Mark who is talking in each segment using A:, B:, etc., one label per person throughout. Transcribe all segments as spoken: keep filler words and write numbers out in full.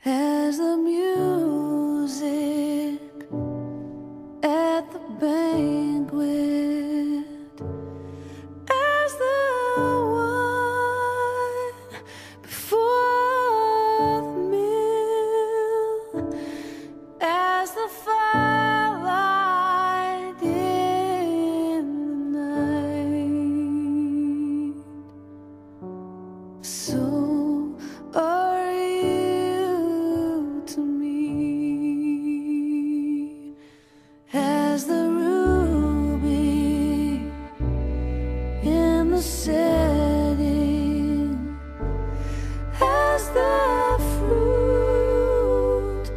A: as the music at the banquet, as the wine before the meal, as the firelight in the night. So are you to me, as the ruby in the setting, as the fruit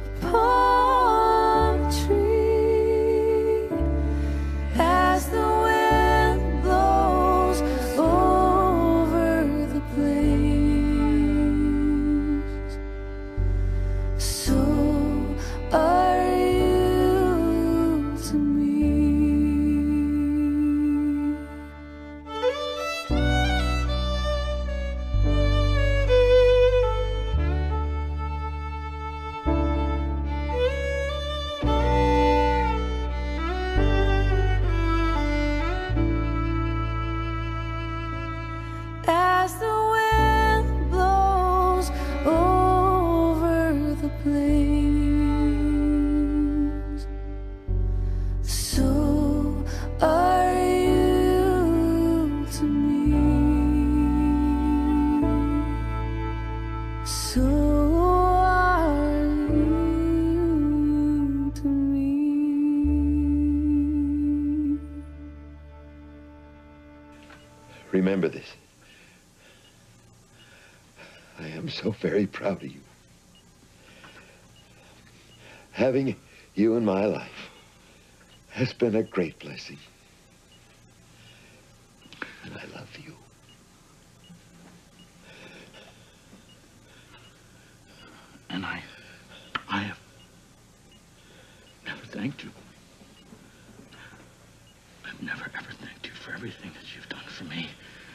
A: upon the tree, as the wind blows over the plains. So are you to me. As the wind blows over the plains, so are you to me. So are you to me.
B: Remember this. I am so very proud of you. Having you in my life has been a great blessing. And I love you.
C: And I, I have never thanked you. I've never ever thanked you for everything that you've done for me.